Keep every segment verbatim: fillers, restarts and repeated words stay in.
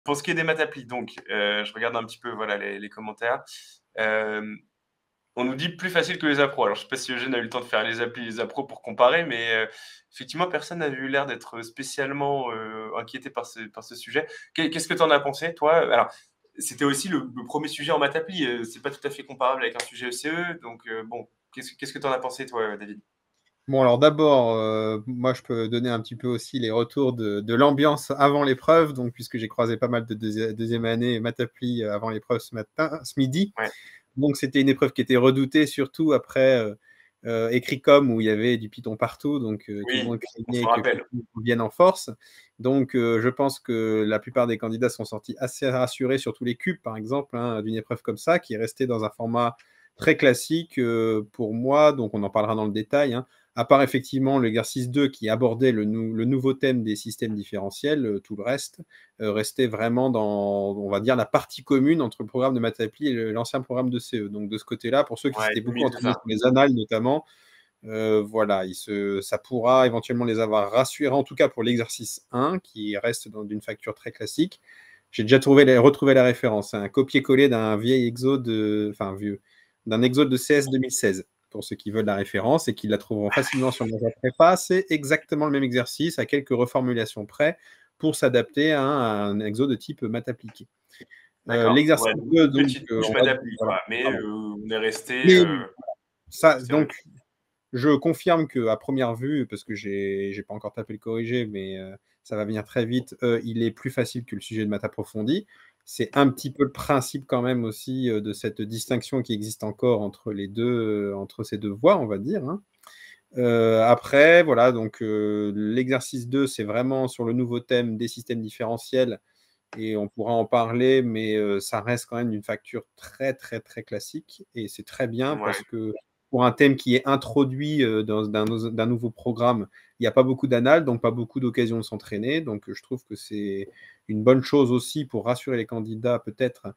pour ce qui est des maths appli, donc heu, je regarde un petit peu, voilà, les les commentaires. Hem, on nous dit: «Plus facile que les appros». Alors je sais pas si Eugène a eu le temps de faire les applis, les appros pour comparer, mais heu, effectivement, personne n'avait eu l'air d'être spécialement, heu, inquiété par ce par ce sujet. Qu'est qu'est-ce que tu en as pensé, toi? Alors, c'était aussi le le premier sujet en maths appli, heu, c'est pas tout à fait comparable avec un sujet E C E, donc heu, bon, qu'est-ce qu'est-ce que tu en as pensé, toi, David? Bon, alors d'abord, heu, moi, je peux donner un petit peu aussi les retours de de l'ambiance avant l'épreuve, donc puisque j'ai croisé pas mal de deuxi deuxième année maths appli avant l'épreuve ce matin ce midi. Ouais. Donc c'était une épreuve qui était redoutée, surtout après, heu heu, Écrit-com où il y avait du Python partout, donc heu, tout le monde Oui, on craignait s'en que rappelle. Python revienne en force. Donc heu, je pense que la plupart des candidats sont sortis assez rassurés, surtout les cubes, par exemple, hein, d'une épreuve comme ça, qui est restée dans un format très classique, heu, pour moi, donc on en parlera dans le détail, hein. À part effectivement l'exercice deux qui abordait le nou le nouveau thème des systèmes différentiels, heu, tout le reste, heu, restait vraiment dans, on va dire, la partie commune entre le programme de maths appli et le l'ancien programme de C E. Donc de ce côté-là, pour ceux qui Ouais, s'étaient beaucoup limite, c'est entraînés ça. sur les annales notamment, heu, voilà, ils se ça pourra éventuellement les avoir rassurés, en tout cas pour l'exercice un qui reste dans d'une facture très classique. J'ai déjà trouvé les retrouvé la référence, un copier-coller d'un vieil exo de enfin vieux, d'un exo de C S deux mille seize, pour ceux qui veulent la référence et qui la trouveront facilement sur Prépa. C'est exactement le même exercice à quelques reformulations près pour s'adapter à un à un exo de type maths appliquées. Heu, D'accord, l'exercice ouais, donc deux une donc petite heu, touche on maths va appli, voilà, quoi, mais pardon. heu, on est resté, Mais heu, ça resté en donc je confirme qu'à première vue, parce que j'ai j'ai pas encore tapé le corrigé, mais heu, ça va venir très vite, heu, il est plus facile que le sujet de maths approfondi. C'est un petit peu le principe quand même aussi, heu, de cette distinction qui existe encore entre les deux, heu, entre ces deux voies, on va dire, hein. Heu, après, voilà, donc heu, l'exercice deux, c'est vraiment sur le nouveau thème des systèmes différentiels et on pourra en parler, mais heu, ça reste quand même d'une facture très, très, très classique et c'est très bien Ouais. parce que pour un thème qui est introduit, heu, dans d'un nou d'un nouveau programme, il y a pas beaucoup d'annales, donc pas beaucoup d'occasions de s'entraîner. Donc je trouve que c'est une bonne chose aussi pour rassurer les candidats peut-être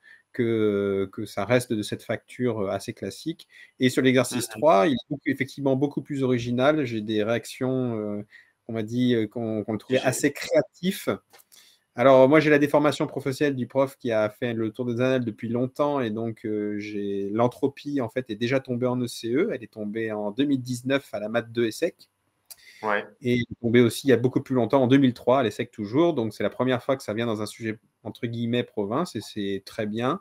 que que ça reste de cette facture assez classique. Et sur Mmh l'exercice mh. trois, il est effectivement beaucoup plus original. J'ai des réactions, heu, on m'a dit, heu, qu'on qu'on le trouvait G assez créatif. Alors moi, j'ai la déformation professionnelle du prof qui a fait le tour des annales depuis longtemps et donc heu, j'ai l'entropie, en fait, est déjà tombée en E C E. Elle est tombée en deux mille dix-neuf à la maths deux ESSEC Ouais. et elle est tombée aussi il y a beaucoup plus longtemps, en deux mille trois, à l'ESSEC toujours. Donc c'est la première fois que ça vient dans un sujet, entre guillemets, «province» et c'est très bien.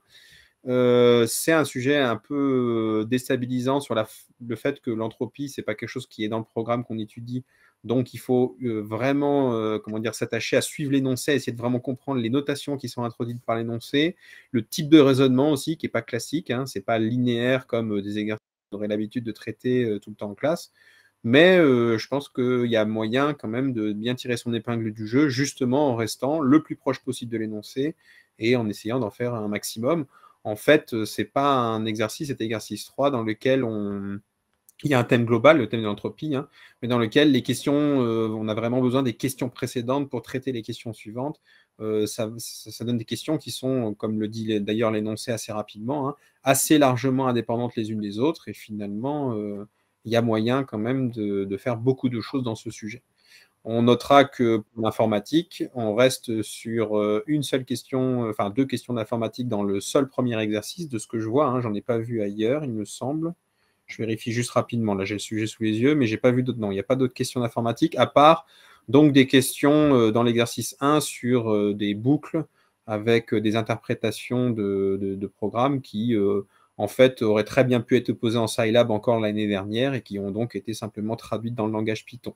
Heu, c'est un sujet un peu déstabilisant sur la f le fait que l'entropie, c'est pas quelque chose qui est dans le programme qu'on étudie. Donc il faut, heu, vraiment, heu, comment dire? S'attacher à suivre l'énoncé, essayer de vraiment comprendre les notations qui sont introduites par l'énoncé, le type de raisonnement aussi qui est pas classique, hein. C'est pas linéaire comme, heu, des exercices qu'on aurait l'habitude de traiter, heu, tout le temps en classe. Mais heu, je pense qu'il y a moyen quand même de bien tirer son épingle du jeu, justement en restant le plus proche possible de l'énoncé et en essayant d'en faire un maximum. En fait, heu, c'est pas un exercice, cet exercice trois dans lequel on il y a un thème global, le thème de l'entropie, hein, mais dans lequel les questions, heu, on a vraiment besoin des questions précédentes pour traiter les questions suivantes. Heu, ça ça ça donne des questions qui sont, comme le dit d'ailleurs l'énoncé assez rapidement, hein, assez largement indépendantes les unes des autres et finalement, heu, il y a moyen quand même de de faire beaucoup de choses dans ce sujet. On notera que pour l'informatique, on reste sur, heu, une seule question, enfin deux questions d'informatique dans le seul premier exercice de ce que je vois, hein, j'en ai pas vu ailleurs, il me semble. Je vérifie juste rapidement, là j'ai le sujet sous les yeux, mais j'ai pas vu d'autres non, il y a pas d'autres questions d'informatique à part donc des questions, heu, dans l'exercice un sur, heu, des boucles avec des interprétations de de de programmes qui, heu, en fait, auraient très bien pu être posées en Scilab encore l'année dernière et qui ont donc été simplement traduites dans le langage Python.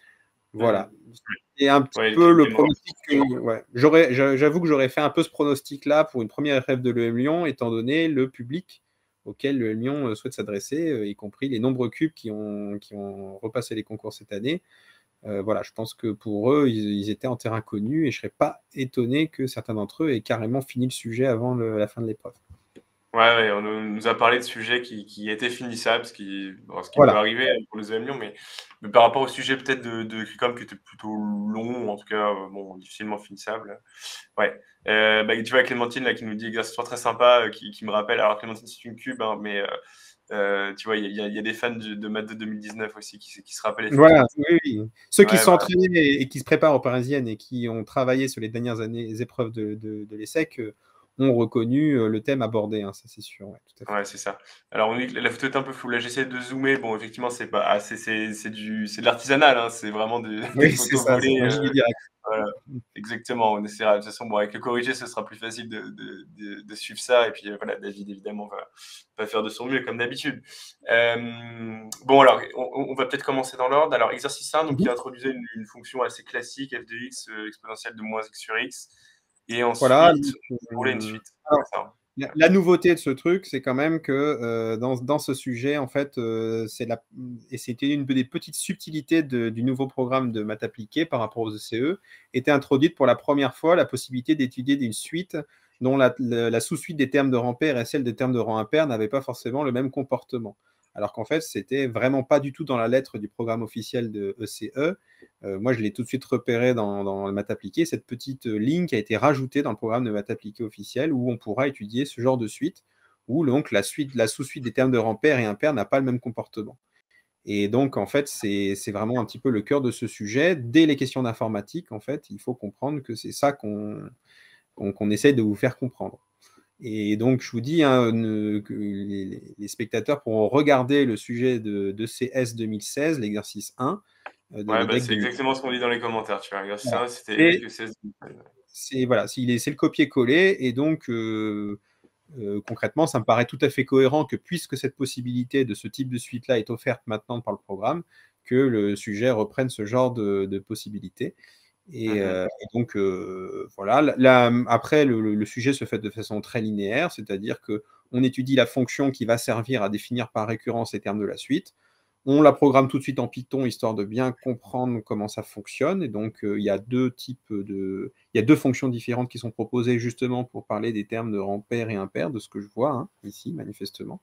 Mmh mh. Voilà. C'est un petit Ouais, les peu trucs le mémoire. pronostic que ouais, j'aurais j'a j'avoue que j'aurais fait un peu ce pronostic-là pour une première élève de l'E M Lyon, étant donné le public auquel l'E M Lyon, heu, souhaite s'adresser, heu, y compris les nombreux cubes qui ont qui ont repassé les concours cette année. Heu, voilà, je pense que pour eux, ils ils étaient en terrain connu et je serais pas étonné que certains d'entre eux aient carrément fini le sujet avant le la fin de l'épreuve. Ouais, ouais, on nous nous a parlé de sujets qui qui étaient finissables, ce qui bon, ce qui peut Voilà. arriver pour les E M Lyon, mais mais par rapport au sujet peut-être de de Écrit-com qui était plutôt long, en tout cas, heu, bon, difficilement finissable. Ouais, heu, bah, tu vois Clémentine là qui nous dit: «Exercice trois très sympa», heu, qui qui me rappelle alors Clémentine c'est une cube, hein, mais heu Euh, tu vois, il y, y, y a des fans de, de maths de deux mille dix-neuf aussi qui, qui se rappellent Voilà, effectivement. oui, oui. Ceux qui Ouais, sont voilà. entraînés et, et qui se préparent aux Parisiennes et qui ont travaillé sur les dernières années, les épreuves de, de, de l'ESSEC, euh, ont reconnu euh, le thème abordé, hein, ça c'est sûr. Ouais, tout à fait. Ouais, c'est ça. Alors, on dit que la photo est un peu floue. Là, j'essaie de zoomer. Bon, effectivement, c'est pas, ah, c'est, c'est, c'est du, c'est de l'artisanal. Hein. C'est vraiment de, des Oui, c'est photos ça, c'est volées. un Euh, giga direct. voilà. Exactement. On essaiera. De toute façon, bon, avec le corrigé, ce sera plus facile de, de, de, de suivre ça. Et puis, euh, voilà, David, évidemment, va, va faire de son mieux, comme d'habitude. Euh, bon, alors, on, on va peut-être commencer dans l'ordre. Alors, exercice un, donc, Mhm. qui introduisait une, une fonction assez classique, f de x euh, exponentielle de moins x sur x. Et Voilà. ensuite, Donc, on voulait une euh, suite. alors, C'est ça. la, la nouveauté de ce truc, c'est quand même que euh, dans, dans ce sujet, en fait, euh, c'est la, et c'était une des petites subtilités de, du nouveau programme de maths appliquée par rapport aux E C E, était introduite pour la première fois la possibilité d'étudier une suite dont la, la, la sous-suite des termes de rang pair et celle des termes de rang impair n'avaient pas forcément le même comportement. Alors qu'en fait, c'était vraiment pas du tout dans la lettre du programme officiel de E C E. Euh, moi, je l'ai tout de suite repéré dans, dans le maths appliqué, cette petite ligne qui a été rajoutée dans le programme de maths appliqué officiel où on pourra étudier ce genre de suite, où donc la, suite, la sous-suite des termes de rang pair et impair n'a pas le même comportement. Et donc, en fait, c'est vraiment un petit peu le cœur de ce sujet. Dès les questions d'informatique, en fait, il faut comprendre que c'est ça qu'on qu'on qu'on essaye de vous faire comprendre. Et donc, je vous dis hein, ne, que les, les, spectateurs pourront regarder le sujet de, de C S deux mille seize, l'exercice un, de Ouais, bah, l'E D E C c'est deux mille. exactement ce qu'on dit dans les commentaires, tu vois. L'exercice Voilà. un, c'était évêque E seize. C'est voilà, c'est le copier-coller, et donc euh, euh, concrètement, ça me paraît tout à fait cohérent que puisque cette possibilité de ce type de suite-là est offerte maintenant par le programme, que le sujet reprenne ce genre de, de possibilités. Et, Mhm. euh, et donc, euh, voilà. Là, après, le, le sujet se fait de façon très linéaire, c'est-à-dire qu'on étudie la fonction qui va servir à définir par récurrence les termes de la suite. On la programme tout de suite en Python, histoire de bien comprendre comment ça fonctionne. Et donc, euh, il y a deux types de... Il y a deux fonctions différentes qui sont proposées justement pour parler des termes de rang pair et impair, de ce que je vois hein, ici, manifestement.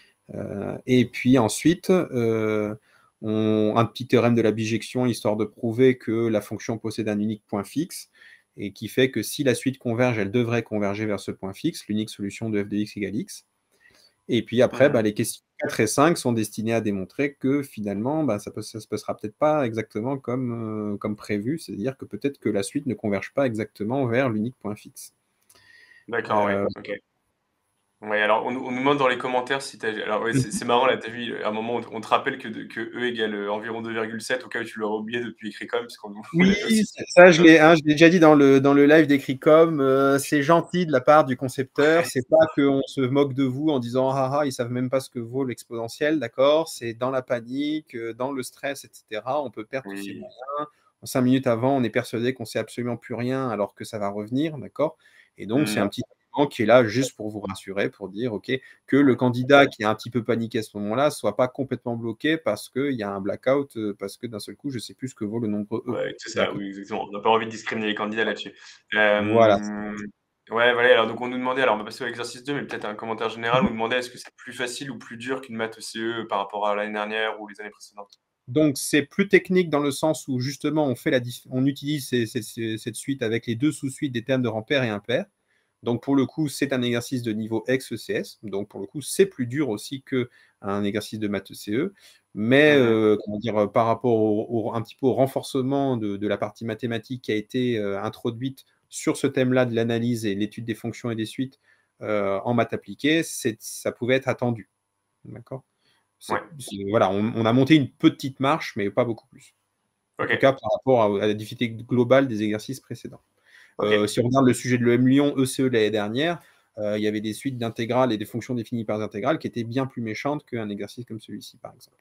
Euh, et puis ensuite... Euh, On, un petit théorème de la bijection, histoire de prouver que la fonction possède un unique point fixe, et qui fait que si la suite converge, elle devrait converger vers ce point fixe, l'unique solution de f de x égale x. Et puis après, Mhm. bah, les questions quatre et cinq sont destinées à démontrer que finalement, bah, ça ne se passera peut-être pas exactement comme, euh, comme prévu, c'est-à-dire que peut-être que la suite ne converge pas exactement vers l'unique point fixe. D'accord, Euh, ouais, ok. Ouais, alors on, on nous demande dans les commentaires si tu as... Alors ouais, c'est marrant, là, tu as vu, à un moment, on, on te rappelle que, de, que E égale environ deux virgule sept, au cas où tu l'aurais oublié depuis écrit comme, parce qu'on on Oui, l'avait aussi. ça je l'ai hein, déjà dit dans le, dans le live d'écrit comme, euh, c'est gentil de la part du concepteur, c'est pas qu'on se moque de vous en disant ah ah, ils savent même pas ce que vaut l'exponentiel, d'accord, c'est dans la panique, euh, dans le stress, et cetera. On peut perdre tous ces Oui. moyens. En cinq minutes avant, on est persuadé qu'on sait absolument plus rien alors que ça va revenir, d'accord. Et donc c'est un Mhm. petit élément qui est là juste pour vous rassurer, pour dire ok, que le candidat qui a un petit peu paniqué à ce moment-là soit pas complètement bloqué parce qu'il y a un blackout, euh, parce que d'un seul coup je sais plus ce que vaut le nombre E. Ouais, c'est ça, oui, exactement. On n'a pas envie de discriminer les candidats là-dessus. Voilà. Euh, ouais, voilà. Alors, donc, on nous demandait, alors, on va passer à l'exercice deux, mais peut-être un commentaire général. On nous demandait est-ce que c'est plus facile ou plus dur qu'une maths E C E par rapport à l'année dernière ou les années précédentes? Donc, c'est plus technique dans le sens où, justement, on, fait la on utilise ces, ces, cette suite avec les deux sous-suites des termes de rang pair et impair. Donc, pour le coup, c'est un exercice de niveau ex-E C S. Donc, pour le coup, c'est plus dur aussi qu'un exercice de maths E C E. Mais, Mhm. euh, comment dire, par rapport au, au, un petit peu au renforcement de, de la partie mathématique qui a été euh, introduite sur ce thème-là de l'analyse et l'étude des fonctions et des suites euh, en maths appliquées, ça pouvait être attendu. D'accord. Ouais, Voilà, on, on, a monté une petite marche, mais pas beaucoup plus. En ok. tout cas, par rapport à, à la difficulté globale des exercices précédents. Ok. Euh, si on regarde le sujet de l'E M Lyon E C E l'année dernière, euh, il y avait des suites d'intégrales et des fonctions définies par des intégrales qui étaient bien plus méchantes qu'un exercice comme celui-ci, par exemple.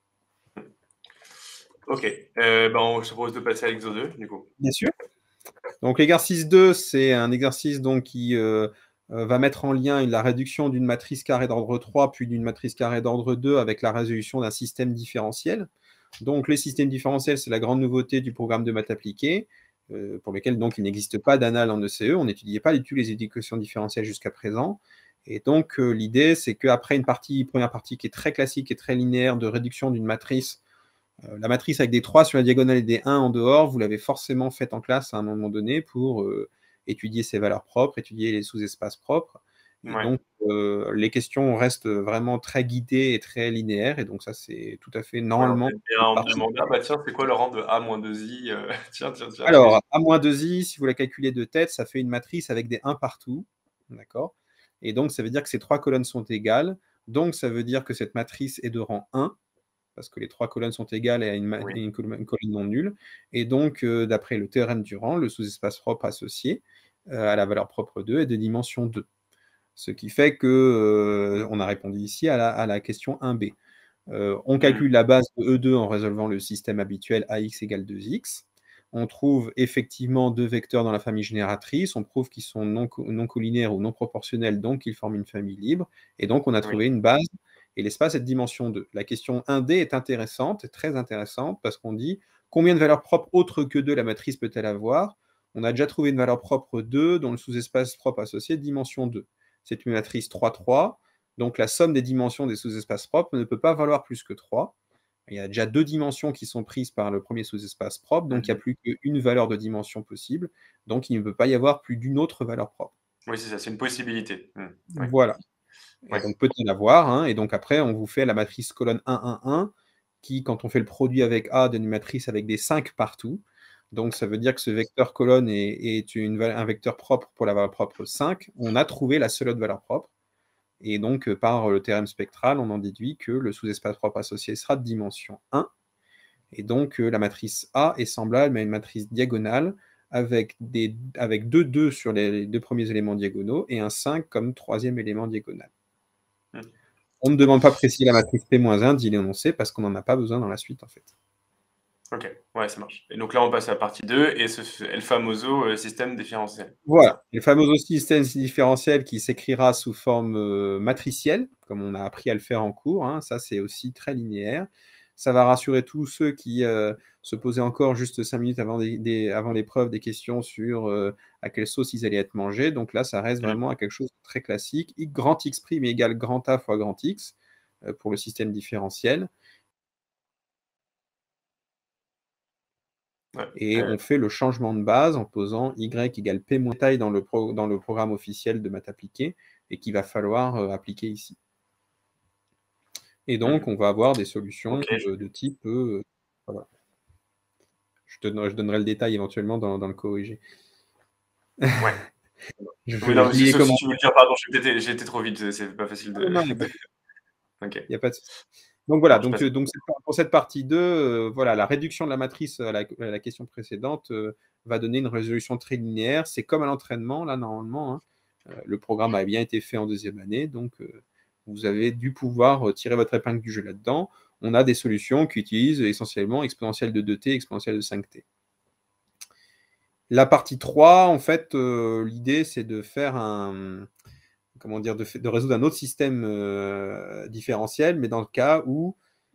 Ok. Euh, ben, on se propose de passer à l'exo deux, du coup. Bien sûr. Donc, l'exercice deux, c'est un exercice donc, qui euh, euh, va mettre en lien la réduction d'une matrice carrée d'ordre trois, puis d'une matrice carrée d'ordre deux avec la résolution d'un système différentiel. Donc, les systèmes différentiels, c'est la grande nouveauté du programme de maths appliquée, euh, pour lequel donc il n'existe pas d'anal en E C E. On n'étudiait pas du tout les équations différentielles jusqu'à présent. Et donc, euh, l'idée, c'est qu'après une partie, première partie qui est très classique et très linéaire de réduction d'une matrice, euh, la matrice avec des trois sur la diagonale et des un en dehors, vous l'avez forcément faite en classe à un moment donné pour euh, étudier ses valeurs propres, étudier les sous-espaces propres. Et Ouais. donc, euh, les questions restent vraiment très guidées et très linéaires. Et donc, ça, c'est tout à fait Ouais, on normalement. peut bien me demander, ah bah tiens, c'est quoi le rang de A moins deux i euh, Tiens, tiens, tiens, allez. Alors, A moins deux i, si vous la calculez de tête, ça fait une matrice avec des un partout. D'accord? Et donc, ça veut dire que ces trois colonnes sont égales. Donc, ça veut dire que cette matrice est de rang un, parce que les trois colonnes sont égales et a une, Oui. une, colonne, une colonne non nulle. Et donc, euh, d'après le théorème du rang, le sous-espace propre associé euh, à la valeur propre deux est de dimension deux. Ce qui fait que euh, on a répondu ici à la, à la question un b. Euh, on calcule mmh. la base de E deux en résolvant le système habituel ax égale deux x. On trouve effectivement deux vecteurs dans la famille génératrice. On prouve qu'ils sont non, non collinaires ou non proportionnels, donc ils forment une famille libre. Et donc, on a trouvé oui. une base. Et l'espace est de dimension deux. La question un d est intéressante, très intéressante, parce qu'on dit combien de valeurs propres autres que deux la matrice peut-elle avoir? On a déjà trouvé une valeur propre deux dont le sous-espace propre associé est de dimension deux. C'est une matrice trois trois. Donc la somme des dimensions des sous-espaces propres ne peut pas valoir plus que trois. Il y a déjà deux dimensions qui sont prises par le premier sous-espace propre, donc mmh. il n'y a plus qu'une valeur de dimension possible. Donc il ne peut pas y avoir plus d'une autre valeur propre. Oui, c'est ça, c'est une possibilité. Mmh. Ouais. Voilà. Et ouais. donc peut-il avoir, hein, et donc après, on vous fait la matrice colonne un un un, qui, quand on fait le produit avec A, donne une matrice avec des cinq partout. Donc ça veut dire que ce vecteur colonne est, est une, un vecteur propre pour la valeur propre cinq. On a trouvé la seule autre valeur propre. Et donc, par le théorème spectral, on en déduit que le sous-espace propre associé sera de dimension un. Et donc, la matrice A est semblable à une matrice diagonale avec, des, avec deux deux sur les deux premiers éléments diagonaux et un cinq comme troisième élément diagonal. Mmh. On ne demande pas préciser la matrice P moins un, dit l'énoncé, parce qu'on n'en a pas besoin dans la suite, en fait. Ok, ouais, ça marche. Et donc là, on passe à la partie deux, et ce El famoso euh, système différentiel. Voilà, le fameux système différentiel qui s'écrira sous forme euh, matricielle, comme on a appris à le faire en cours, hein. Ça c'est aussi très linéaire. Ça va rassurer tous ceux qui euh, se posaient encore juste cinq minutes avant, des, des, avant l'épreuve des questions sur euh, à quelle sauce ils allaient être mangés. Donc là, ça reste mmh. vraiment à quelque chose de très classique. I, grand X' égale grand A fois grand X euh, pour le système différentiel. Ouais. Et euh... on fait le changement de base en posant y égale p moins taille dans le, pro, dans le programme officiel de maths appliquée et qu'il va falloir euh, appliquer ici. Et donc, mmh. on va avoir des solutions okay. de, de type... Euh, voilà. je, te, je donnerai le détail éventuellement dans, dans le corrigé. Ouais. je oui, non, je sauf comment... si tu veux le dire, pardon, j'ai été trop vite, c'est pas facile de... Non, non, il n'y a pas de souci. Donc voilà, donc, euh, donc pour cette partie deux, euh, voilà, la réduction de la matrice à la, à la question précédente euh, va donner une résolution très linéaire. C'est comme à l'entraînement, là, normalement. Hein. Euh, le programme a bien été fait en deuxième année, donc euh, vous avez dû pouvoir tirer votre épingle du jeu là-dedans. On a des solutions qui utilisent essentiellement exponentielle de deux t, exponentielle de cinq t. La partie trois, en fait, euh, l'idée, c'est de faire un... comment dire, de, de résoudre un autre système euh, différentiel, mais dans le cas où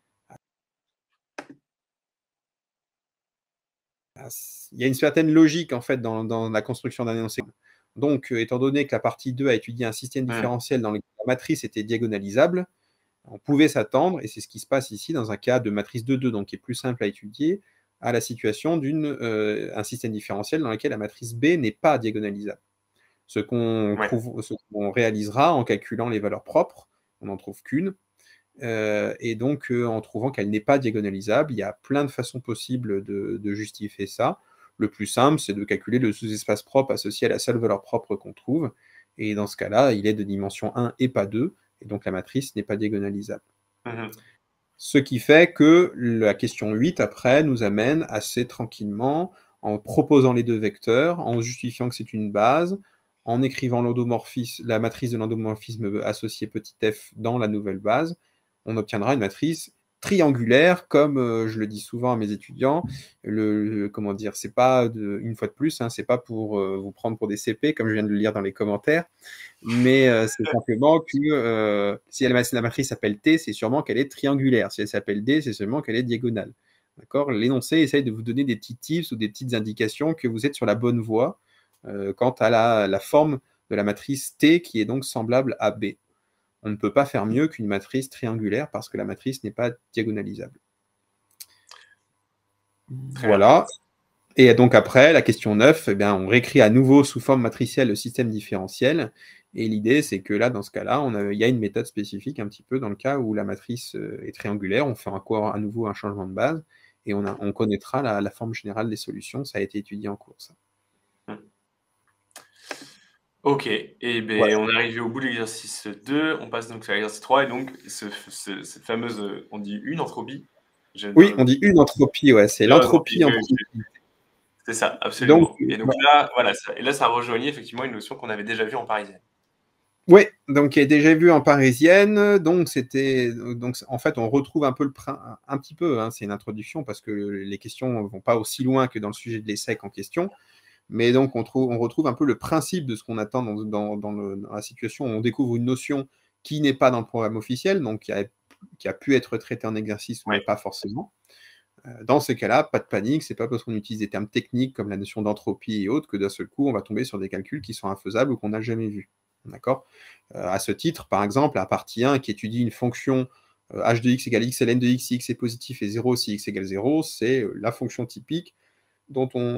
il y a une certaine logique en fait dans, dans la construction d'un énoncé. Donc, euh, étant donné que la partie deux a étudié un système différentiel dans lequel la matrice était diagonalisable, on pouvait s'attendre, et c'est ce qui se passe ici dans un cas de matrice deux deux, donc qui est plus simple à étudier, à la situation d'un euh, système différentiel dans lequel la matrice B n'est pas diagonalisable. Ce qu'on ouais. qu réalisera en calculant les valeurs propres, on n'en trouve qu'une, euh, et donc euh, en trouvant qu'elle n'est pas diagonalisable. Il y a plein de façons possibles de, de justifier ça. Le plus simple, c'est de calculer le sous-espace propre associé à la seule valeur propre qu'on trouve, et dans ce cas-là, il est de dimension un et pas deux, et donc la matrice n'est pas diagonalisable. Mmh. Ce qui fait que la question huit, après, nous amène assez tranquillement, en proposant les deux vecteurs, en justifiant que c'est une base, en écrivant l'endomorphisme, la matrice de l'endomorphisme associé petit f dans la nouvelle base, on obtiendra une matrice triangulaire, comme euh, je le dis souvent à mes étudiants. Le, le comment dire, c'est pas de, une fois de plus, hein, c'est pas pour euh, vous prendre pour des C P, comme je viens de le lire dans les commentaires, mais euh, c'est simplement que euh, si elle, la matrice s'appelle T, c'est sûrement qu'elle est triangulaire. Si elle s'appelle D, c'est seulement qu'elle est diagonale. D'accord ? L'énoncé essaye de vous donner des petits tips ou des petites indications que vous êtes sur la bonne voie euh, quant à la, la forme de la matrice T qui est donc semblable à B. On ne peut pas faire mieux qu'une matrice triangulaire parce que la matrice n'est pas diagonalisable. Très voilà. Bien. Et donc après, la question neuf, eh bien, on réécrit à nouveau sous forme matricielle le système différentiel Et l'idée, c'est que là, dans ce cas-là, on a, il y a une méthode spécifique un petit peu dans le cas où la matrice est triangulaire, on fait encore à nouveau un changement de base, et on, a, on connaîtra la, la forme générale des solutions. Ça a été étudié en cours, ça. Mmh. Ok, et bien Voilà. on est arrivé au bout de l'exercice deux, on passe donc à l'exercice trois, et donc ce, ce, cette fameuse, on dit une entropie. Oui, on dit une entropie, ouais, c'est l'entropie en productivité. C'est ça, Donc, absolument. Et donc bah, là, voilà, ça, et là, ça rejoignait effectivement une notion qu'on avait déjà vue en parisienne. Oui, donc qui est déjà vu en parisienne. Donc c'était, donc en fait, on retrouve un peu le prin- un petit peu. Hein, c'est une introduction parce que les questions vont pas aussi loin que dans le sujet de l'essai en question. Mais donc on, trouve, on retrouve un peu le principe de ce qu'on attend dans, dans, dans, le, dans la situation où on découvre une notion qui n'est pas dans le programme officiel, donc qui a, qui a pu être traitée en exercice, Ouais. mais pas forcément. Dans ces cas-là, pas de panique, c'est pas parce qu'on utilise des termes techniques comme la notion d'entropie et autres que d'un seul coup, on va tomber sur des calculs qui sont infaisables ou qu'on n'a jamais vus. D'accord euh, À ce titre, par exemple, la partie un qui étudie une fonction euh, h de x égale x ln de x si x est positif et zéro si x égale zéro, c'est euh, la fonction typique dont on,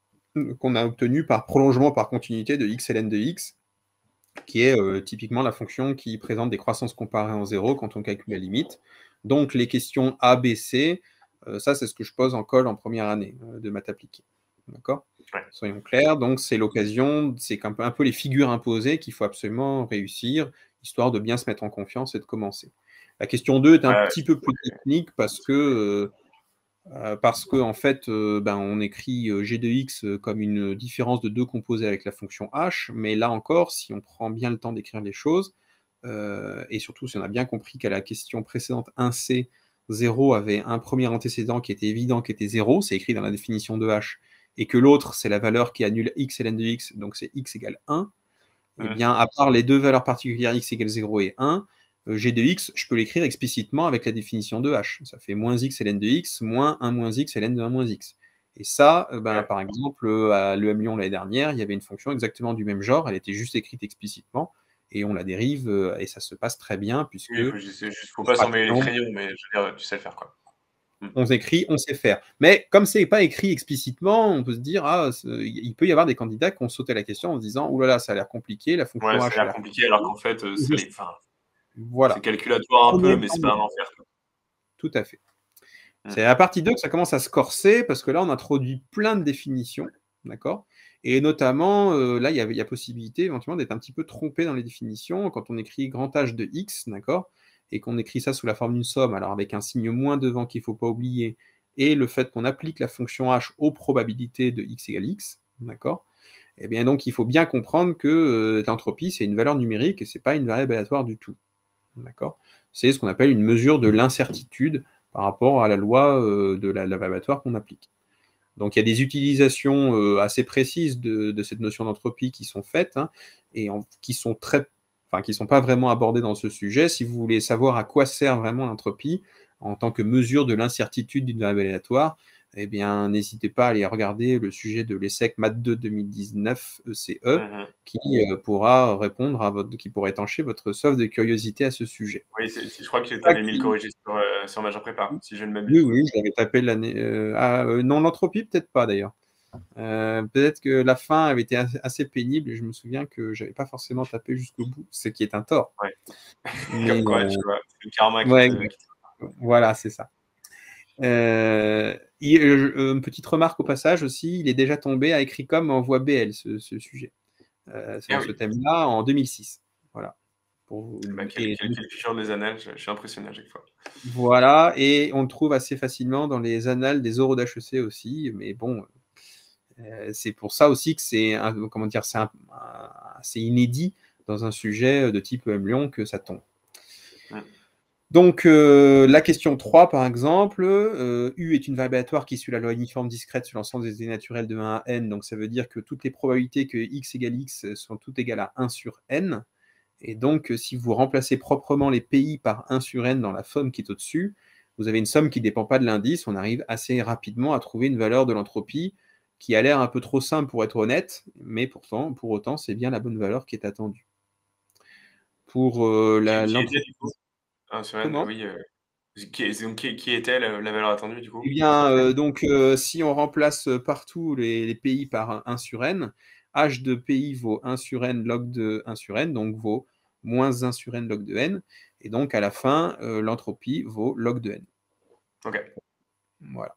qu'on a obtenue par prolongement par continuité de x ln de x, qui est euh, typiquement la fonction qui présente des croissances comparées en zéro quand on calcule la limite. Donc les questions A, B, C, euh, ça c'est ce que je pose en colle en première année euh, de maths appliquée. D'accord Ouais. Soyons clairs, donc c'est l'occasion, c'est un peu, un peu les figures imposées qu'il faut absolument réussir, histoire de bien se mettre en confiance et de commencer. La question deux est un Ouais, petit peu plus technique parce que, euh, euh, parce que en fait, euh, ben, on écrit euh, g de x comme une différence de deux composés avec la fonction h, mais là encore, si on prend bien le temps d'écrire les choses, euh, et surtout si on a bien compris qu'à la question précédente, un c, zéro avait un premier antécédent qui était évident, qui était zéro, c'est écrit dans la définition de h, et que l'autre, c'est la valeur qui annule x ln de x, donc c'est x égale un, eh bien, à part les deux valeurs particulières x égale zéro et un, euh, g de x, je peux l'écrire explicitement avec la définition de h. Ça fait moins x ln de x, moins un moins x ln de un moins x. Et ça, euh, ben, ouais. par exemple, à l'E M Lyon l'année dernière, il y avait une fonction exactement du même genre, elle était juste écrite explicitement, et on la dérive, euh, et ça se passe très bien, puisque... Oui, il faut, juste, faut pas s'emmêler les crayons, mais je veux dire, tu sais le faire, quoi. On écrit, on sait faire. Mais comme c'est pas écrit explicitement, on peut se dire, ah, il peut y avoir des candidats qui ont sauté la question en se disant, oh là là, ça a l'air compliqué, la fonction Ouais, ça h a a l'air l'air compliqué, alors qu'en fait, euh, c'est voilà. calculatoire un peu, mais c'est pas un enfer. Quoi. Tout à fait. Mm. C'est à la partie deux que ça commence à se corser, parce que là, on introduit plein de définitions, d'accord. Et notamment, euh, là, il y, a, il y a possibilité éventuellement d'être un petit peu trompé dans les définitions. Quand on écrit grand H de x, d'accord, et qu'on écrit ça sous la forme d'une somme, alors avec un signe moins devant qu'il ne faut pas oublier, et le fait qu'on applique la fonction h aux probabilités de x égale x, d'accord, eh bien donc il faut bien comprendre que euh, l'entropie, c'est une valeur numérique et ce n'est pas une variable aléatoire du tout. D'accord. C'est ce qu'on appelle une mesure de l'incertitude par rapport à la loi euh, de la variable aléatoire qu'on applique. Donc il y a des utilisations euh, assez précises de, de cette notion d'entropie qui sont faites, hein, et en, qui sont très, enfin qui sont pas vraiment abordées dans ce sujet. Si vous voulez savoir à quoi sert vraiment l'entropie en tant que mesure de l'incertitude d'une variable aléatoire, eh bien n'hésitez pas à aller regarder le sujet de l'ESSEC Math deux deux mille dix-neuf E C E, mm-hmm. qui euh, pourra répondre à votre, qui pourra étancher votre soif de curiosité à ce sujet. Oui, je crois que tu avais mis le corrigé sur, euh, sur Major Prépa, si je ne m'abuse. Oui, oui, je l'avais tapé l'année. Euh, ah, euh, non, l'entropie, peut-être pas d'ailleurs. Euh, peut-être que la fin avait été assez pénible et je me souviens que j'avais pas forcément tapé jusqu'au bout, ce qui est un tort. Ouais. Mais, Comme quoi, euh... tu vois, c'est le karma ouais, qui te... Qui te... Voilà, c'est ça. Euh, il, euh, une petite remarque au passage aussi, il est déjà tombé à écrit comme en voie B L ce, ce sujet, euh, sur ah, ce oui. thème-là en deux mille six. Voilà. Pour... Bah, quel, et, quel, quel ficheur des annales, je, je suis impressionné à chaque fois. Voilà, et on le trouve assez facilement dans les annales des oraux d'H E C aussi, mais bon, euh, c'est pour ça aussi que c'est, comment dire, c'est assez inédit dans un sujet de type E M Lyon que ça tombe. Mmh. Donc, euh, la question trois, par exemple, euh, U est une variable aléatoire qui suit la loi uniforme discrète sur l'ensemble des idées naturelles de un à n, donc ça veut dire que toutes les probabilités que x égale x sont toutes égales à un sur n, et donc si vous remplacez proprement les P I par un sur n dans la somme qui est au-dessus, vous avez une somme qui ne dépend pas de l'indice, on arrive assez rapidement à trouver une valeur de l'entropie qui a l'air un peu trop simple pour être honnête, mais pourtant, pour autant, c'est bien la bonne valeur qui est attendue. Pour euh, la, l'entropie... un sur n, oui. Euh, qui, donc, qui, qui était la, la valeur attendue du coup? Eh bien, euh, donc, euh, si on remplace partout les, les P I par un sur n, H de Pi vaut un sur n log de un sur n, donc vaut moins un sur n log de n. Et donc, à la fin, euh, l'entropie vaut log de n. Ok. Voilà.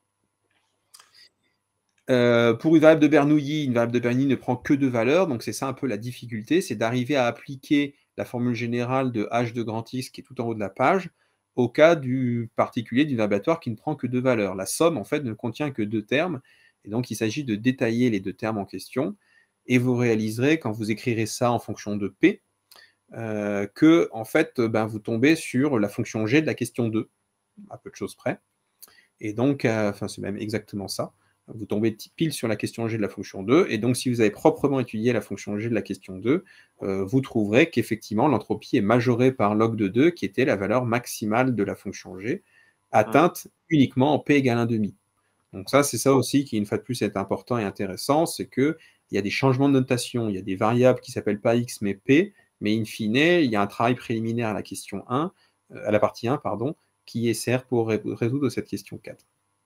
Euh, pour une variable de Bernoulli, une variable de Bernoulli ne prend que deux valeurs, donc c'est ça un peu la difficulté, c'est d'arriver à appliquer la formule générale de h de grand X qui est tout en haut de la page au cas du particulier d'une variable aléatoire qui ne prend que deux valeurs. La somme, en fait, ne contient que deux termes, et donc il s'agit de détailler les deux termes en question, et vous réaliserez, quand vous écrirez ça en fonction de P, euh, que, en fait, ben, vous tombez sur la fonction G de la question deux, à peu de choses près, et donc, euh, enfin, c'est même exactement ça. Vous tombez pile sur la question G de la fonction deux, et donc si vous avez proprement étudié la fonction G de la question deux, euh, vous trouverez qu'effectivement l'entropie est majorée par log de deux, qui était la valeur maximale de la fonction G, atteinte mmh. uniquement en P égale un demi. Donc ça, c'est ça aussi qui, une fois de plus, est important et intéressant, c'est qu'il y a des changements de notation, il y a des variables qui ne s'appellent pas X mais P, mais in fine, il y a un travail préliminaire à la question un, à la partie un, pardon, qui sert pour résoudre cette question quatre.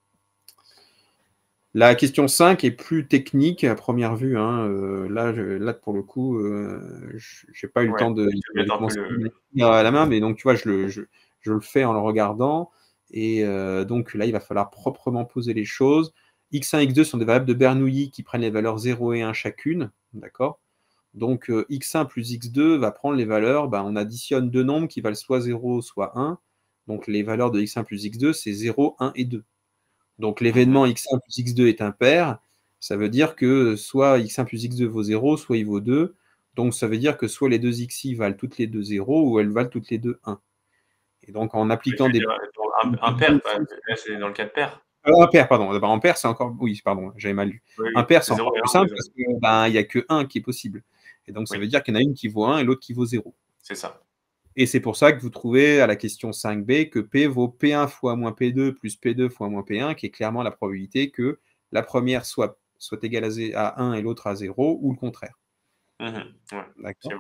La question cinq est plus technique à première vue. Hein. Euh, là, je, là, pour le coup, euh, je n'ai pas eu le ouais, temps de, de commencer le... à la main, mais donc, tu vois, je le, je, je le fais en le regardant. Et euh, donc, là, il va falloir proprement poser les choses. X un, X deux sont des variables de Bernoulli qui prennent les valeurs zéro et un chacune. D'accord ? Donc, euh, X un plus X deux va prendre les valeurs. Ben, on additionne deux nombres qui valent soit zéro, soit un. Donc, les valeurs de X un plus X deux, c'est zéro, un et deux. Donc l'événement X un plus X deux est impair, ça veut dire que soit X un plus X deux vaut zéro, soit il vaut deux. Donc ça veut dire que soit les deux xi valent toutes les deux zéro, ou elles valent toutes les deux un. Et donc en appliquant des... Impair, c'est dans le cas de pair. Euh, impair, pardon. En pair, c'est encore... Oui, pardon, j'avais mal lu. Oui, impair, c'est encore plus simple parce qu'il ben, n'y a que un qui est possible. Et donc ça oui. veut dire qu'il y en a une qui vaut un et l'autre qui vaut zéro. C'est ça. Et c'est pour ça que vous trouvez à la question cinq b que P vaut P un fois moins P deux plus P deux fois moins P un, qui est clairement la probabilité que la première soit, soit égale à un et l'autre à zéro, ou le contraire. Mmh, ouais, d'accord.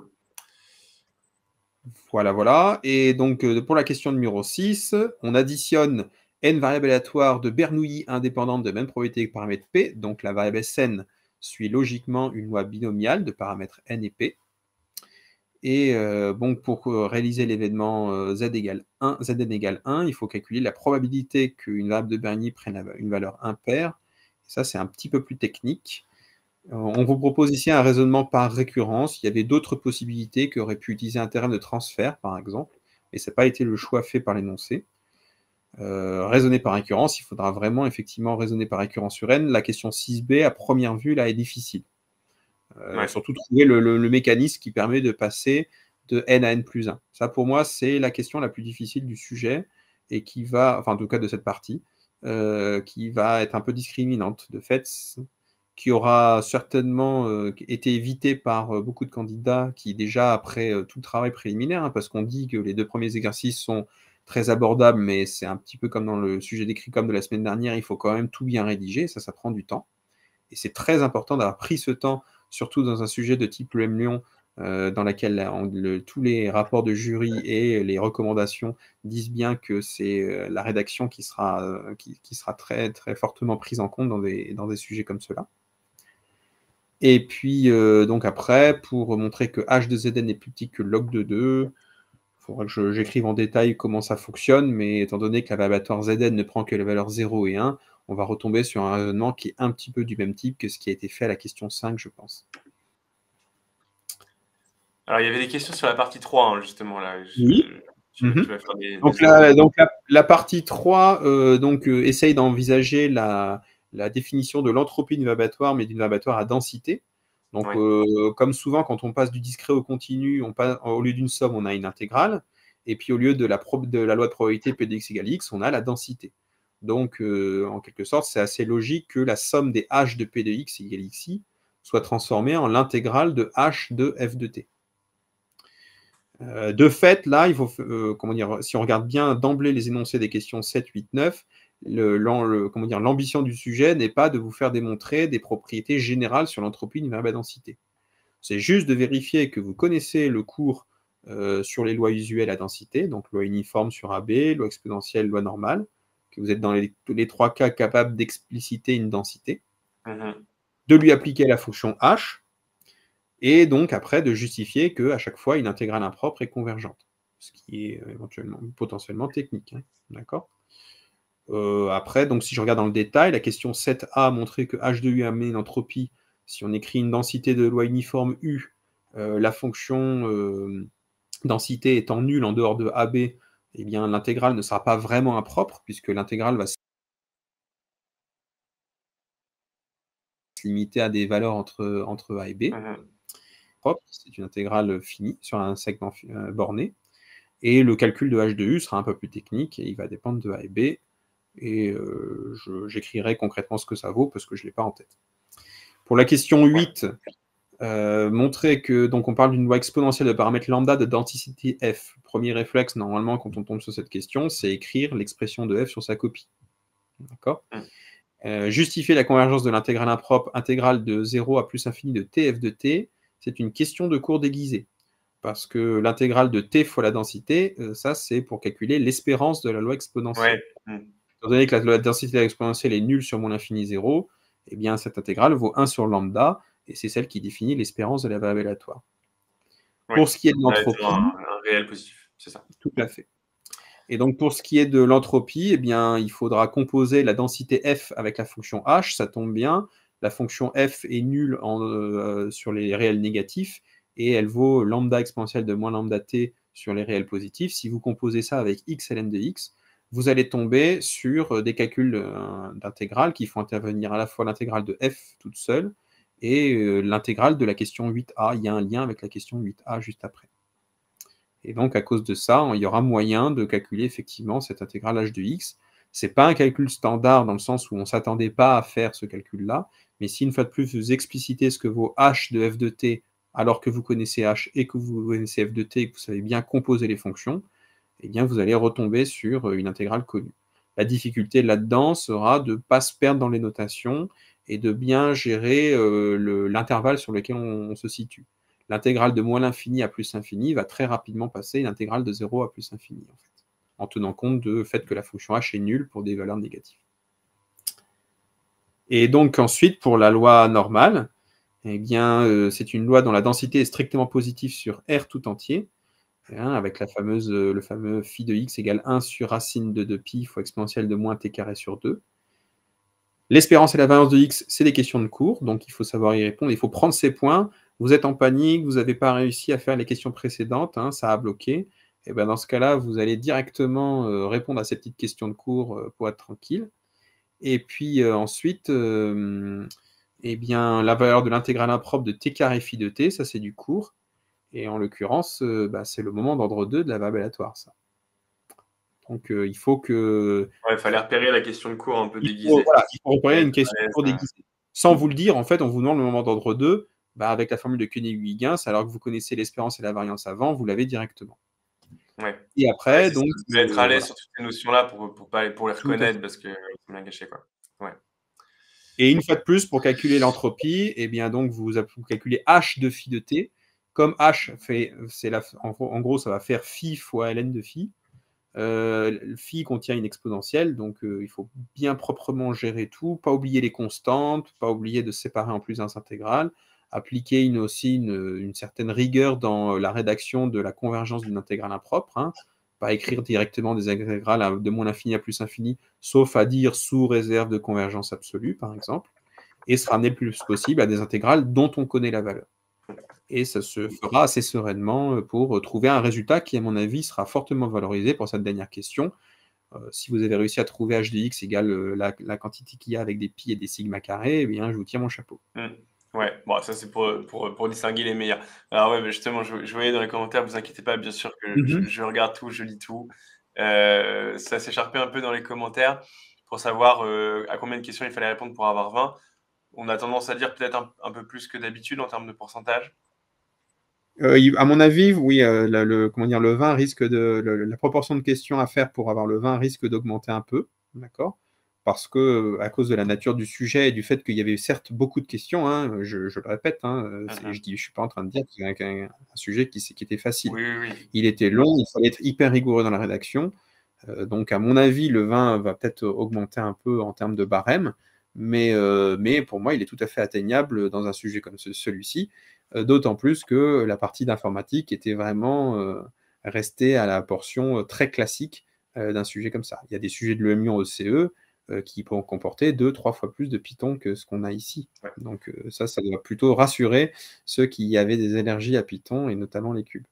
Voilà, voilà. Et donc, pour la question numéro six, on additionne n variables aléatoires de Bernoulli indépendantes de même probabilité que paramètre P. Donc, la variable Sn suit logiquement une loi binomiale de paramètres n et P. Et euh, bon, pour réaliser l'événement euh, z égale un, zn égale un, il faut calculer la probabilité qu'une variable de Bernoulli prenne une valeur impaire. Ça, c'est un petit peu plus technique. Euh, on vous propose ici un raisonnement par récurrence. Il y avait d'autres possibilités qui auraient pu utiliser un théorème de transfert, par exemple, mais ça n'a pas été le choix fait par l'énoncé. Euh, raisonner par récurrence, il faudra vraiment effectivement raisonner par récurrence sur n. La question six b, à première vue, là, est difficile. Euh, ouais. Surtout trouver le, le, le mécanisme qui permet de passer de n à n plus un. Ça, pour moi, c'est la question la plus difficile du sujet et qui va, enfin, en tout cas de cette partie, euh, qui va être un peu discriminante. De fait, qui aura certainement euh, été évitée par euh, beaucoup de candidats qui, déjà, après euh, tout le travail préliminaire, hein, parce qu'on dit que les deux premiers exercices sont très abordables, mais c'est un petit peu comme dans le sujet d'écrit comme de la semaine dernière, il faut quand même tout bien rédiger, ça, ça prend du temps. Et c'est très important d'avoir pris ce temps, surtout dans un sujet de type le M Lyon, euh, dans lequel on, le, tous les rapports de jury et les recommandations disent bien que c'est euh, la rédaction qui sera, euh, qui, qui sera très, très fortement prise en compte dans des, dans des sujets comme cela. Et puis, euh, donc après, pour montrer que h de zn est plus petit que log de deux, il faudra que j'écrive en détail comment ça fonctionne, mais étant donné que la variable aléatoire zn ne prend que les valeurs zéro et un, on va retomber sur un raisonnement qui est un petit peu du même type que ce qui a été fait à la question cinq, je pense. Alors, il y avait des questions sur la partie trois, hein, justement. Là. Je, oui. Je, mm-hmm. je vais faire des, donc, des la, donc la, la partie trois euh, donc, euh, essaye d'envisager la, la définition de l'entropie d'une variable aléatoire, mais d'une variable aléatoire à densité. Donc, ouais. euh, comme souvent, quand on passe du discret au continu, on passe, au lieu d'une somme, on a une intégrale. Et puis, au lieu de la, pro, de la loi de probabilité P de x égale x, on a la densité. Donc, euh, en quelque sorte, c'est assez logique que la somme des h de P de x égale xi soit transformée en l'intégrale de h de f de t. Euh, de fait, là, il faut, euh, comment dire, si on regarde bien d'emblée les énoncés des questions sept, huit, neuf, le, le, comment dire, l'ambition du sujet n'est pas de vous faire démontrer des propriétés générales sur l'entropie d'une variable à densité. C'est juste de vérifier que vous connaissez le cours euh, sur les lois usuelles à densité, donc loi uniforme sur A B, loi exponentielle, loi normale, que vous êtes dans les, les trois cas capables d'expliciter une densité, mmh. de lui appliquer la fonction h, Et donc, après, de justifier qu'à chaque fois, une intégrale impropre est convergente, ce qui est éventuellement, potentiellement technique. Hein, d'accord. Euh, après, donc, si je regarde dans le détail, la question sept a a montré que H de U amène une entropie. Si on écrit une densité de loi uniforme U, euh, la fonction euh, densité étant nulle en dehors de A B, eh bien, l'intégrale ne sera pas vraiment impropre, puisque l'intégrale va se limiter à des valeurs entre, entre A et B. Mmh. Propre, c'est une intégrale finie sur un segment euh, borné. Et le calcul de H de U sera un peu plus technique, et il va dépendre de A et B. Et euh, j'écrirai concrètement ce que ça vaut, parce que je ne l'ai pas en tête. Pour la question huit, euh, montrer que, donc on parle d'une loi exponentielle de paramètres lambda de densité f. Premier réflexe, normalement, quand on tombe sur cette question, c'est écrire l'expression de f sur sa copie. D'accord. Mmh. euh, Justifier la convergence de l'intégrale impropre intégrale de zéro à plus infini de tf de t, c'est une question de cours déguisée. Parce que l'intégrale de t fois la densité, euh, ça, c'est pour calculer l'espérance de la loi exponentielle. Ouais. Mmh. Étant donné que la, la densité exponentielle est nulle sur mon infini zéro, eh bien, cette intégrale vaut un sur lambda, et c'est celle qui définit l'espérance de la variable aléatoire. Oui. Pour ce qui est de l'entropie, un, un réel positif, c'est ça. Tout à fait. Et donc, pour ce qui est de l'entropie, eh bien, il faudra composer la densité f avec la fonction h, ça tombe bien. La fonction f est nulle en, euh, sur les réels négatifs, et elle vaut lambda exponentielle de moins lambda t sur les réels positifs. Si vous composez ça avec x ln de x, vous allez tomber sur des calculs euh, d'intégrale qui font intervenir à la fois l'intégrale de f toute seule et euh, l'intégrale de la question huit a. Il y a un lien avec la question huit a juste après. Et donc, à cause de ça, il y aura moyen de calculer effectivement cette intégrale h de x. Ce n'est pas un calcul standard dans le sens où on ne s'attendait pas à faire ce calcul-là, mais si une fois de plus vous explicitez ce que vaut h de f de t alors que vous connaissez h et que vous connaissez f de t et que vous savez bien composer les fonctions, eh bien vous allez retomber sur une intégrale connue. La difficulté là-dedans sera de ne pas se perdre dans les notations et de bien gérer euh, l'intervalle sur lequel on, on se situe. L'intégrale de moins l'infini à plus l'infini va très rapidement passer une intégrale de zéro à plus l'infini, en fait, en tenant compte du fait que la fonction h est nulle pour des valeurs négatives. Et donc ensuite, pour la loi normale, eh bien, euh, c'est une loi dont la densité est strictement positive sur R tout entier, hein, avec la fameuse, euh, le fameux phi de x égale un sur racine de deux pi fois exponentielle de moins t carré sur deux. L'espérance et la variance de x, c'est des questions de cours, donc il faut savoir y répondre. Il faut prendre ces points. Vous êtes en panique, vous n'avez pas réussi à faire les questions précédentes, hein, ça a bloqué. Et ben dans ce cas-là, vous allez directement euh, répondre à ces petites questions de cours euh, pour être tranquille. Et puis euh, ensuite, euh, eh bien, la valeur de l'intégrale impropre de t carré phi de t, ça c'est du cours. Et en l'occurrence, euh, bah, c'est le moment d'ordre deux de la variable aléatoire, ça. Donc euh, il faut que... Ouais, il fallait repérer la question de cours un peu il déguisée. faut, voilà, il faut repérer une question de cours déguisée. Sans vous le dire, en fait, on vous demande le moment d'ordre deux, bah, avec la formule de Koenig-Huygens, alors que vous connaissez l'espérance et la variance avant, vous l'avez directement. Ouais. Et après, ouais, donc... Ça, vous devez être à l'aise voilà. sur toutes ces notions-là pour, pour, pas, pour les Tout à reconnaître fait. parce que c'est bien gâché, quoi. Ouais. Et une fois de plus, pour calculer l'entropie, eh bien donc vous, vous calculez h de phi de t. Comme h fait, c'est la, en, en gros, ça va faire phi fois ln de phi. Euh, phi contient une exponentielle, donc euh, il faut bien proprement gérer tout, pas oublier les constantes, pas oublier de séparer en plusieurs intégrales, appliquer une, aussi une, une certaine rigueur dans la rédaction de la convergence d'une intégrale impropre, hein, pas écrire directement des intégrales de moins l'infini à plus l'infini, sauf à dire sous réserve de convergence absolue, par exemple, et se ramener le plus possible à des intégrales dont on connaît la valeur. Et ça se fera assez sereinement pour trouver un résultat qui, à mon avis, sera fortement valorisé pour cette dernière question. Euh, si vous avez réussi à trouver h de x égale la, la quantité qu'il y a avec des pi et des sigma carrés, eh bien, je vous tire mon chapeau. Mmh. Ouais, bon, ça c'est pour, pour, pour distinguer les meilleurs. Alors ouais, mais justement, je, je voyais dans les commentaires, vous inquiétez pas, bien sûr que Mm-hmm. je, je regarde tout, je lis tout. Euh, ça s'écharpait un peu dans les commentaires pour savoir euh, à combien de questions il fallait répondre pour avoir vingt. On a tendance à dire peut-être un, un peu plus que d'habitude en termes de pourcentage. Euh, à mon avis, oui, euh, le, le, comment dire, le vingt risque de... Le, la proportion de questions à faire pour avoir le vingt risque d'augmenter un peu, d'accord ? Parce que, à cause de la nature du sujet et du fait qu'il y avait certes beaucoup de questions, hein, je, je le répète, hein, mm-hmm. je ne suis pas en train de dire qu'il y avait un, un, un sujet qui, qui était facile. Oui, oui, oui. Il était long, il fallait être hyper rigoureux dans la rédaction. Euh, donc, à mon avis, le vingt va peut-être augmenter un peu en termes de barème. Mais, heu, mais pour moi, il est tout à fait atteignable dans un sujet comme ce celui-ci, heu, d'autant plus que la partie d'informatique était vraiment, heu, restée à la portion, heu, très classique, heu, d'un sujet comme ça. Il y a des sujets de l'E M U en E-C-E, heu, qui pourront comporter deux-trois fois plus de Python que ce qu'on a ici. Ouais. Donc, heu, ça, ça doit plutôt rassurer ceux qui avaient des allergies à Python et notamment les cubes.